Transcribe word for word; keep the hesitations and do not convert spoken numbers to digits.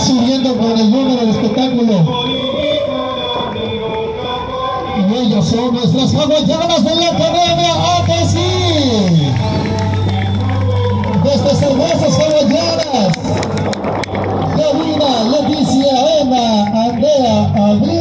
subiendo con el mundo del espectáculo. Y ellos son nuestras hawaianas de la Academia A T S I. Desde Cervezas Hawaianas, Gavina, Leticia, Emma, Andrea, Abril.